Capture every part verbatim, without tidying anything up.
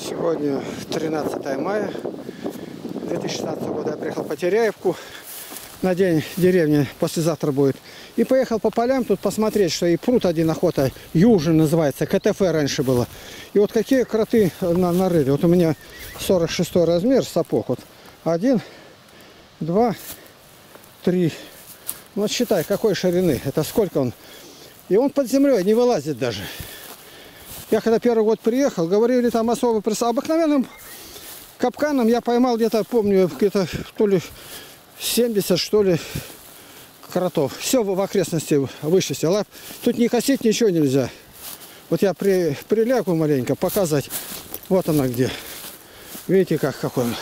Сегодня тринадцатое мая две тысячи шестнадцатого года. Я приехал по Теряевку на день деревни, послезавтра будет. И поехал по полям тут посмотреть, что и пруд один охота, Южный называется, КТФ раньше было. И вот какие кроты на, нарыли. Вот у меня сорок шестой размер сапог. Вот один, два, три. Вот считай, какой ширины. Это сколько он. И он под землей не вылазит даже. Я когда первый год приехал, говорили там особо прис... обыкновенным капканом я поймал где-то, помню, где-то то ли семьдесят, что ли, кротов. Все в окрестности вычистил. А тут не косить ничего нельзя. Вот я при... прилягу маленько показать. Вот она где. Видите, как какой он.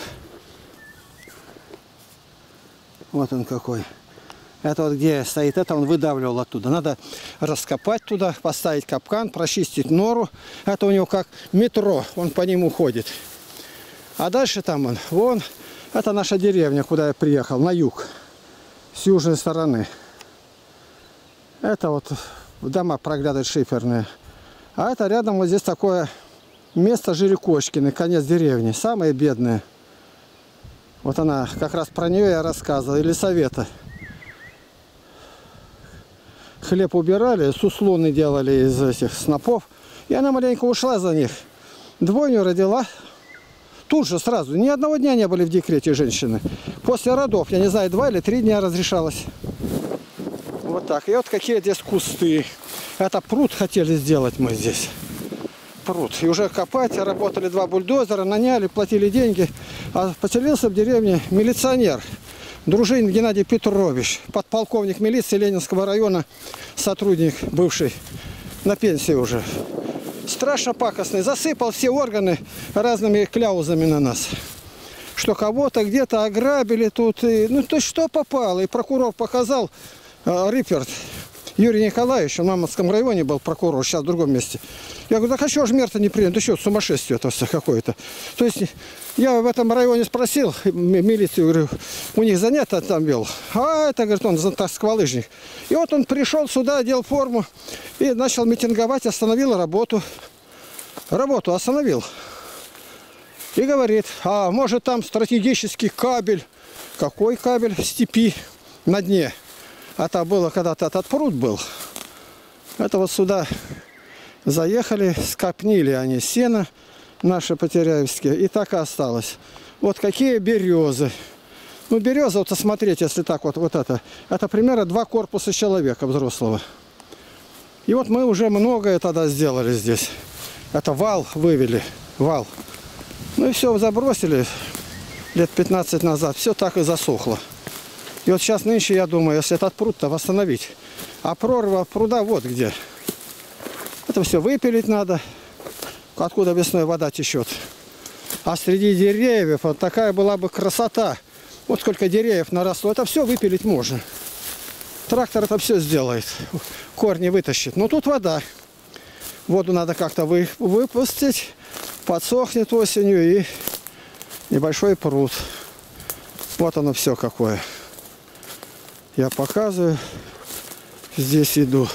Вот он какой. Это вот где стоит, это он выдавливал оттуда. Надо раскопать туда, поставить капкан, прочистить нору. Это у него как метро, он по нему ходит. А дальше там он, вон, это наша деревня, куда я приехал, на юг, с южной стороны. Это вот дома проглядывают шиферные. А это рядом вот здесь такое место Жирикошкины, конец деревни, самые бедные. Вот она, как раз про нее я рассказывал, или совета. Хлеб убирали, суслоны делали из этих снопов. И она маленько ушла за них. Двойню родила. Тут же сразу. Ни одного дня не были в декрете женщины. После родов, я не знаю, два или три дня разрешалось. Вот так. И вот какие здесь кусты. Это пруд хотели сделать мы здесь. Пруд. И уже копать. Работали два бульдозера, наняли, платили деньги. А поселился в деревне милиционер. Дружинин Геннадий Петрович, подполковник милиции Ленинского района, сотрудник бывший, на пенсии уже. Страшно пакостный, засыпал все органы разными кляузами на нас. Что кого-то где-то ограбили тут, и, ну то что попало. И прокурор показал, э, Рыперт Юрий Николаевич, в Мамонтском районе был прокурор, сейчас в другом месте. Я говорю, так а что ж мер-то не принят? Да что, сумасшествие это какое-то. То есть я в этом районе спросил милицию, говорю, у них занято там вел. А это, говорит, он сквалыжник. И вот он пришел сюда, одел форму и начал митинговать, остановил работу. Работу остановил. И говорит, а может там стратегический кабель. Какой кабель? В степи на дне. Это было когда-то этот пруд был. Это вот сюда заехали, скопнили они сено, наши потеряевские, и так и осталось. Вот какие березы. Ну, береза, вот смотреть, если так вот, вот это, это примерно два корпуса человека взрослого. И вот мы уже многое тогда сделали здесь. Это вал вывели, вал. Ну и все, забросили лет пятнадцать назад, все так и засохло. И вот сейчас нынче, я думаю, если этот пруд-то восстановить. А прорва пруда вот где. Это все выпилить надо. Откуда весной вода течет. А среди деревьев вот такая была бы красота. Вот сколько деревьев наросло. Это все выпилить можно. Трактор это все сделает. Корни вытащит. Но тут вода. Воду надо как-то вы, выпустить. Подсохнет осенью и небольшой пруд. Вот оно все какое. Я показываю. Здесь иду.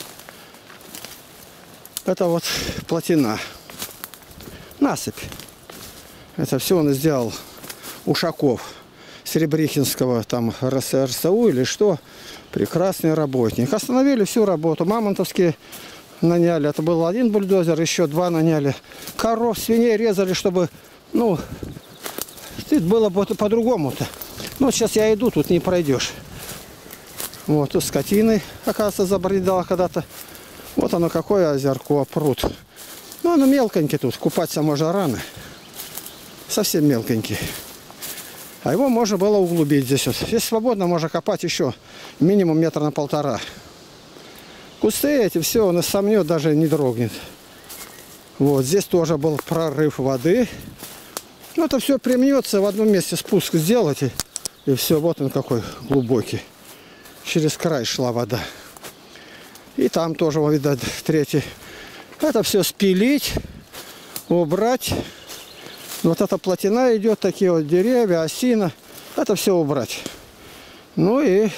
Это вот плотина. Насыпь. Это все он сделал Ушаков. Серебрихинского там РСУ или что. Прекрасный работник. Остановили всю работу. Мамонтовские наняли. Это был один бульдозер, еще два наняли. Коров, свиней резали, чтобы, ну, тут было бы по-другому-то. Ну, сейчас я иду, тут не пройдешь. Вот, тут скотины, оказывается, забредала когда-то. Вот оно какое озерко, пруд. Ну, оно мелконький тут, купаться можно рано. Совсем мелконький. А его можно было углубить здесь вот. Здесь свободно можно копать еще минимум метра на полтора. Кусты эти, все, он и сомнет, даже не дрогнет. Вот, здесь тоже был прорыв воды. Ну, это все примнется, в одном месте спуск сделать. И, и все, вот он какой глубокий. Через край шла вода. И там тоже, видать, третий. Это все спилить, убрать. Вот эта плотина идет, такие вот деревья, осина. Это все убрать. Ну и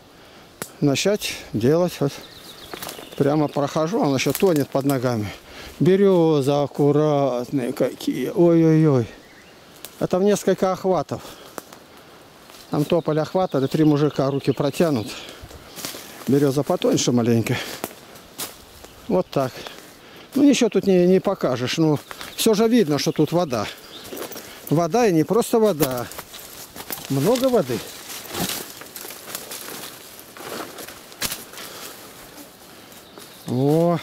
начать делать. Вот. Прямо прохожу, он еще тонет под ногами. Березы аккуратные какие. Ой-ой-ой. Это в несколько охватов. Там тополь охвата, да три мужика руки протянут. Береза потоньше маленько. Вот так. Ну ничего тут не, не покажешь. Ну, все же видно, что тут вода. Вода и не просто вода. Много воды. О.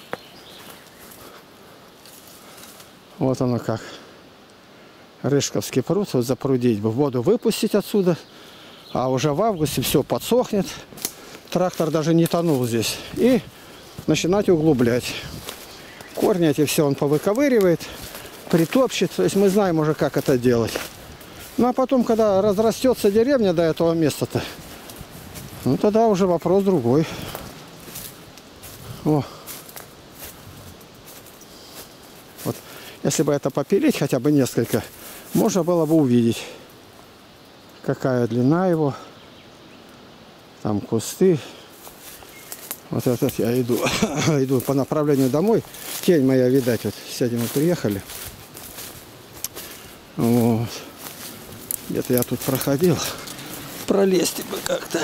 Вот оно как. Рыжковский пруд. Вот запрудить бы. Воду выпустить отсюда. А уже в августе все подсохнет. Трактор даже не тонул здесь. И начинать углублять. Корни эти все он повыковыривает. Притопчет. То есть мы знаем уже, как это делать. Ну а потом, когда разрастется деревня до этого места-то, ну тогда уже вопрос другой. О. Вот, если бы это попилить хотя бы несколько, можно было бы увидеть, какая длина его. Там кусты. Вот этот я иду, иду по направлению домой. Тень моя, видать, вот сегодня мы приехали. Вот. Где-то я тут проходил. Пролезть бы как-то.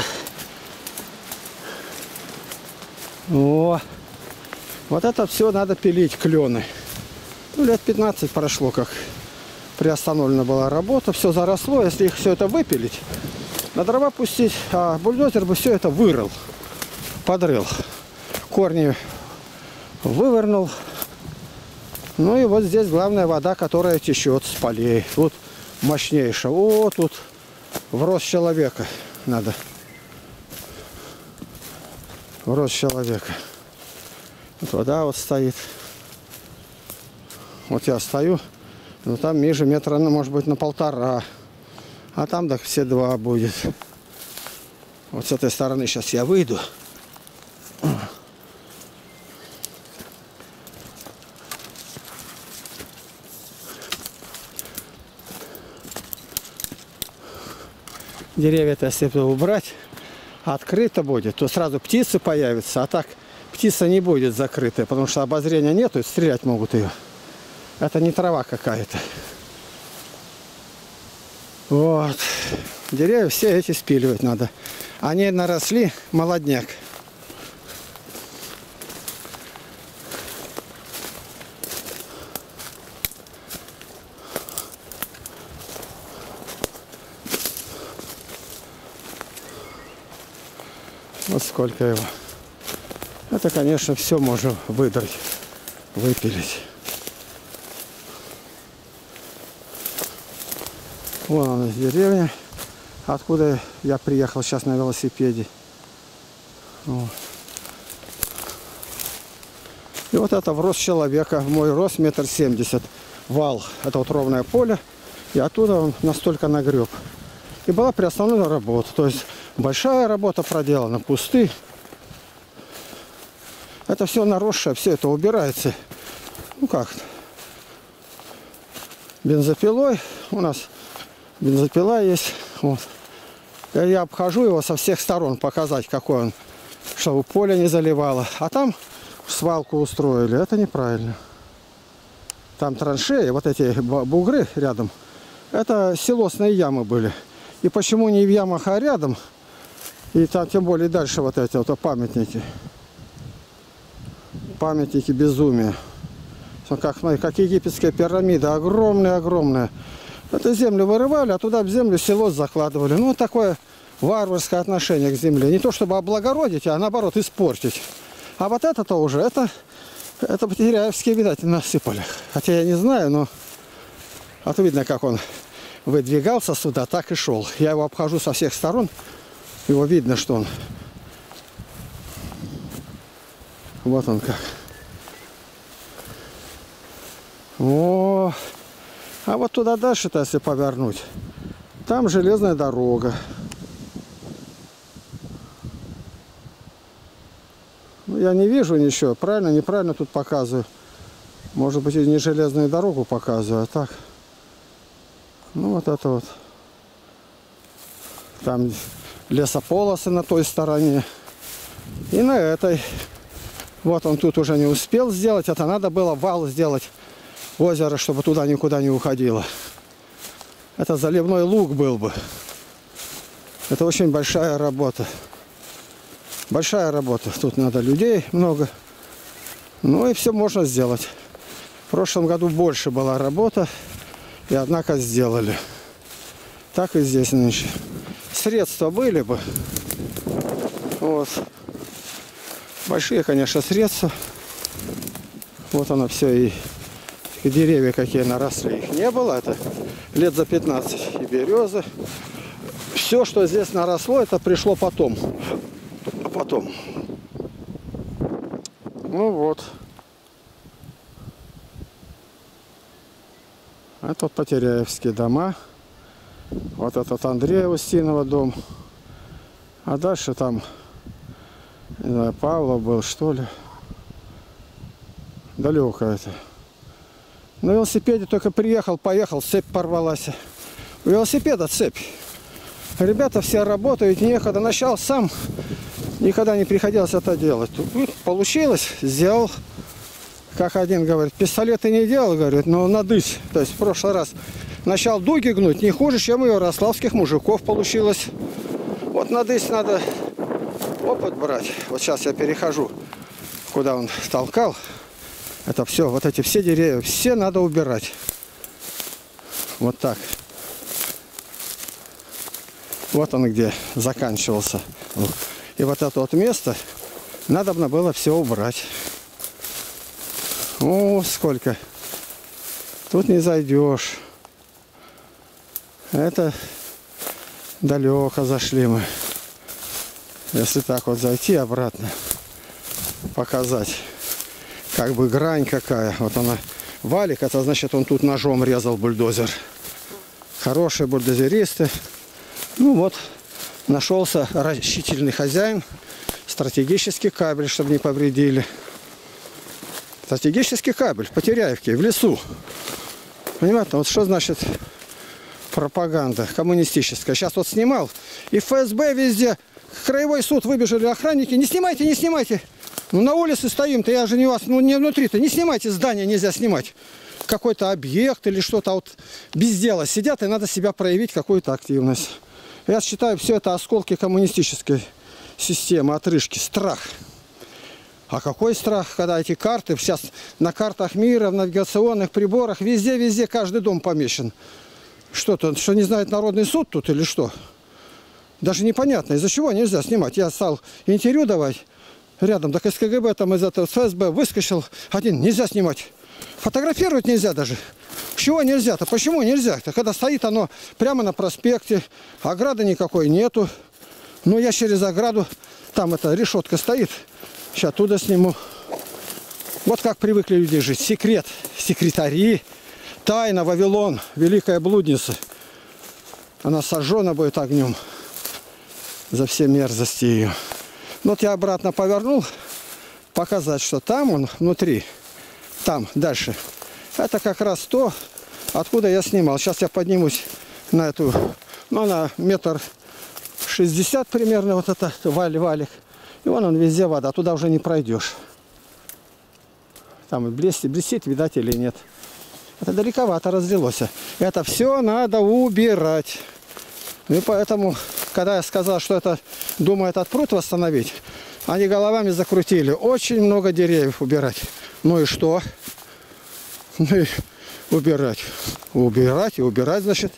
О, вот это все надо пилить, клены. Ну, лет пятнадцать прошло, как приостановлена была работа. Все заросло. Если их все это выпилить, на дрова пустить, а бульдозер бы все это вырыл, подрыл. Корни вывернул. Ну и вот здесь главная вода, которая течет с полей. Тут мощнейшая. О, тут в рост человека надо. В рост человека. Вот вода вот стоит. Вот я стою. Но там ниже метра, ну, может быть, на полтора. А там так все два будет. Вот с этой стороны сейчас я выйду. Деревья-то, если убрать, открыто будет, то сразу птицы появятся. А так птица не будет закрытая, потому что обозрения нету, и стрелять могут ее. Это не трава какая-то. Вот. Деревья все эти спиливать надо. Они наросли, молодняк. Вот сколько его. Это, конечно, все можно выдрать, выпилить. Вон она, деревня, откуда я приехал сейчас на велосипеде. Вот. И вот это в рост человека, мой рост метр семьдесят. Вал, это вот ровное поле, и оттуда он настолько нагреб. И была приостановлена работа, то есть большая работа проделана, кусты. Это все наросшее, все это убирается. Ну как, бензопилой у нас. Бензопила есть. Вот. Я обхожу его со всех сторон, показать, какой он, чтобы поле не заливало. А там свалку устроили. Это неправильно. Там траншеи, вот эти бугры рядом, это силосные ямы были. И почему не в ямах, а рядом? И там тем более дальше вот эти вот памятники. Памятники безумия. Как, как египетская пирамида. Огромная-огромная. Это землю вырывали, а туда в землю село закладывали. Ну, вот такое варварское отношение к земле. Не то чтобы облагородить, а наоборот испортить. А вот это-то уже, это, это Потеряевские, видать, насыпали. Хотя я не знаю, но... А то видно, как он выдвигался сюда, так и шел. Я его обхожу со всех сторон. Его видно, что он... Вот он как. О! А вот туда дальше-то, если повернуть, там железная дорога. Ну, я не вижу ничего. Правильно, неправильно тут показываю. Может быть, и не железную дорогу показываю, а так. Ну, вот это вот. Там лесополосы на той стороне. И на этой. Вот он тут уже не успел сделать. Это надо было вал сделать, озеро, чтобы туда никуда не уходило. Это заливной луг был бы. Это очень большая работа. Большая работа. Тут надо людей много. Ну и все можно сделать. В прошлом году больше была работа. И однако сделали. Так и здесь нынче. Средства были бы. Вот. Большие, конечно, средства. Вот оно все. И деревья какие наросли. Их не было. Это лет за пятнадцать. И березы. Все, что здесь наросло, это пришло потом. А потом. Ну вот. Это вот Потеряевские дома. Вот этот Андрея Устинова дом. А дальше там, не знаю, Павлов был, что ли. Далеко это. На велосипеде только приехал, поехал, цепь порвалась. У велосипеда цепь. Ребята все работают, некогда. Начал сам, никогда не приходилось это делать. Получилось, сделал. Как один говорит, пистолеты не делал, говорит, но надысь. То есть в прошлый раз начал дуги гнуть, не хуже, чем у ярославских мужиков получилось. Вот надысь надо опыт брать. Вот сейчас я перехожу, куда он толкал. Это все, вот эти все деревья, все надо убирать. Вот так. Вот он где заканчивался. И вот это вот место надо было все убрать. О, сколько. Тут не зайдешь. Это далеко зашли мы. Если так вот зайти обратно, показать, как бы грань какая. Вот она, валик, это значит он тут ножом резал бульдозер. Хорошие бульдозеристы. Ну вот, нашелся рачительный хозяин, стратегический кабель, чтобы не повредили. Стратегический кабель в Потеряевке, в лесу. Понимаете, вот что значит пропаганда коммунистическая. Сейчас вот снимал, и эф эс бэ везде, краевой суд выбежали охранники. Не снимайте, не снимайте. Ну на улице стоим-то, я же не вас, ну не внутри-то. Не снимайте, здание нельзя снимать. Какой-то объект или что-то вот без дела сидят, и надо себя проявить, какую-то активность. Я считаю, все это осколки коммунистической системы, отрыжки, страх. А какой страх, когда эти карты, сейчас на картах мира, в навигационных приборах, везде-везде каждый дом помещен. Что-то, что не знает Народный суд тут или что? Даже непонятно, из-за чего нельзя снимать. Я стал интервью давать рядом, так из ка гэ бэ, там из этого эф эс бэ выскочил один, нельзя снимать. Фотографировать нельзя даже. Чего нельзя-то? Почему нельзя-то? Когда стоит оно прямо на проспекте, ограды никакой нету. Но я через ограду, там эта решетка стоит, сейчас оттуда сниму. Вот как привыкли люди жить. Секрет, секретари, тайна, Вавилон, великая блудница. Она сожжена будет огнем за все мерзости ее. Вот я обратно повернул, показать, что там он внутри. Там, дальше. Это как раз то, откуда я снимал. Сейчас я поднимусь на эту, ну, на метр шестьдесят примерно, вот это валик. И вон он везде вода, туда уже не пройдешь. Там и блестит, блестит, видать или нет. Это далековато разлилось. Это все надо убирать. И поэтому, когда я сказал, что это думаю этот пруд восстановить, они головами закрутили. Очень много деревьев убирать. Ну и что? Ну и убирать. Убирать и убирать, значит.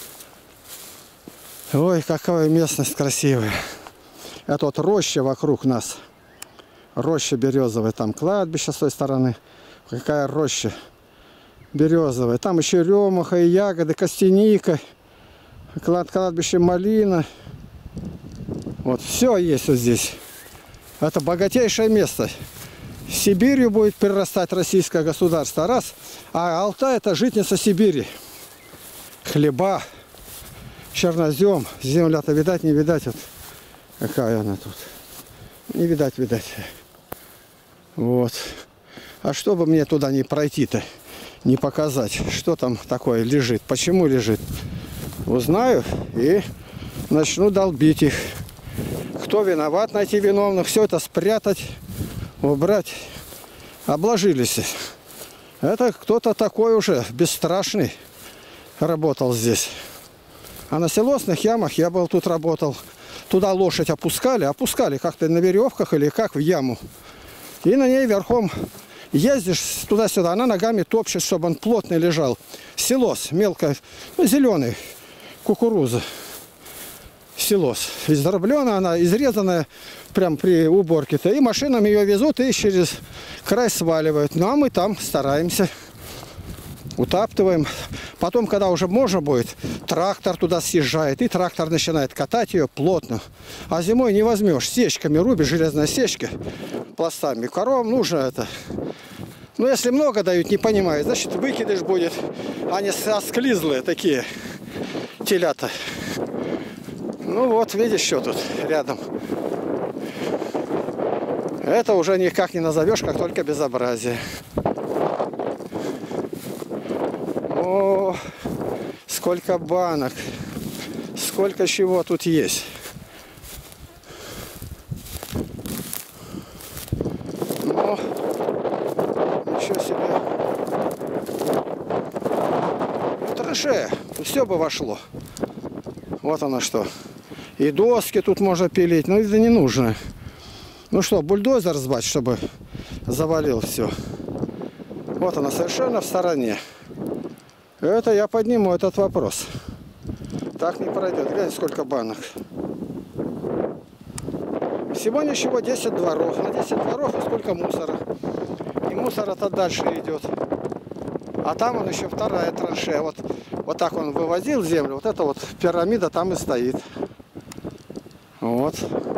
Ой, какая местность красивая. Это вот роща вокруг нас. Роща березовая. Там кладбище с той стороны. Какая роща березовая. Там еще ремуха и ягоды, костяника. Клад, кладбище малина. Вот все есть вот здесь. Это богатейшее место. Сибирью будет перерастать российское государство. Раз. А Алтай — это житница Сибири. Хлеба, чернозем. Земля-то видать, не видать. Вот какая она тут. Не видать, видать. Вот. А чтобы мне туда не пройти-то, не показать, что там такое лежит, почему лежит, узнаю и начну долбить их. Кто виноват, найти виновных, все это спрятать, убрать. Обложились. Это кто-то такой уже бесстрашный работал здесь. А на силосных ямах я был тут работал. Туда лошадь опускали, опускали как-то на веревках или как в яму. И на ней верхом ездишь туда-сюда, она ногами топчет, чтобы он плотно лежал. Силос, мелко, ну, зеленый, кукуруза. Силос. Издробленная она, изрезанная прям при уборке-то. И машинами ее везут и через край сваливают. Ну а мы там стараемся. Утаптываем. Потом, когда уже можно будет, трактор туда съезжает. И трактор начинает катать ее плотно. А зимой не возьмешь. Сечками рубишь, железная сечка пластами. Коровам нужно это. Ну, если много дают, не понимаю, значит, выкидыш будет. Они осклизлые такие телята. Ну вот, видишь, что тут рядом. Это уже никак не назовешь, как только безобразие. О, сколько банок. Сколько чего тут есть. Ну, ничего себе. Траншея. Все бы вошло. Вот оно что. И доски тут можно пилить, но это не нужно. Ну что, бульдозер сбать, чтобы завалил все. Вот она совершенно в стороне. Это я подниму этот вопрос. Так не пройдет. Глянь, сколько банок. Всего ничего десять дворов. На десять дворов и сколько мусора. И мусор-то дальше идет. А там он еще вторая траншея. Вот, вот так он вывозил землю. Вот эта вот пирамида там и стоит. Вот.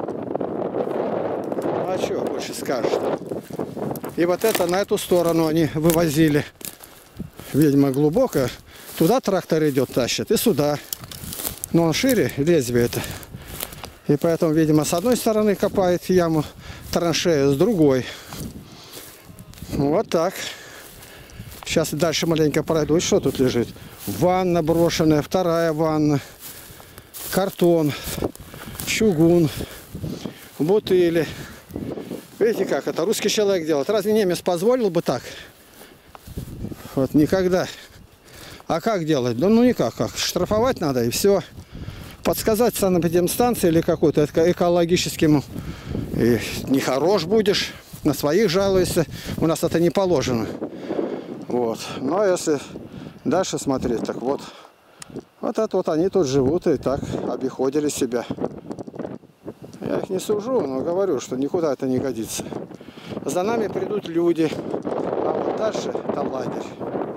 Ну, а что больше скажешь? И вот это на эту сторону они вывозили. Видимо, глубоко. Туда трактор идет, тащит. И сюда. Но он шире, лезвие это. И поэтому, видимо, с одной стороны копает яму траншею, с другой. Вот так. Сейчас дальше маленько пройду. Что тут лежит? Ванна брошенная, вторая ванна. Картон. Чугун. Бутыли. Видите, как это русский человек делает. Разве немец позволил бы так? Вот никогда. А как делать? Да ну никак. Как? Штрафовать надо и все. Подсказать санэпидемстанции или какой-то экологическим. И нехорош будешь. На своих жалуешься. У нас это не положено. Вот. Ну а если дальше смотреть, так вот. Вот это вот они тут живут и так обиходили себя. Я их не сужу, но говорю, что никуда это не годится. За нами придут люди. А вот дальше это лагерь.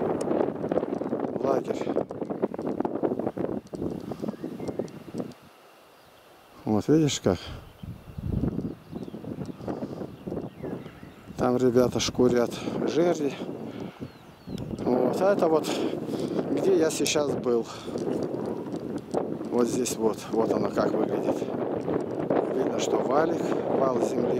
Лагерь. Вот видишь как? Там ребята шкурят жерди. Вот. А это вот где я сейчас был. Вот здесь вот. Вот оно как выглядит. Видно, что валик, вал земли.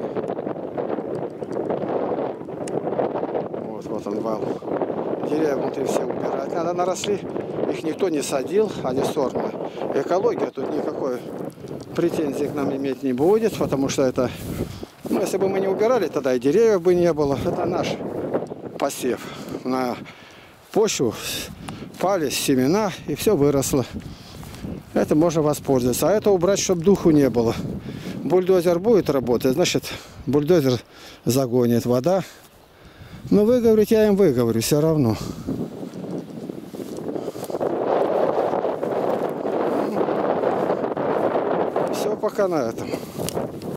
Вот, вот он вал. Деревья внутри все убирать. Надо наросли. Их никто не садил, они сорные. Экология тут никакой претензий к нам иметь не будет, потому что это... Ну, если бы мы не убирали, тогда и деревьев бы не было. Это наш посев. На почву пали семена, и все выросло. Это можно воспользоваться. А это убрать, чтобы духу не было. Бульдозер будет работать, значит, бульдозер загонит вода. Но выговорить я им выговорю все равно. Все пока на этом.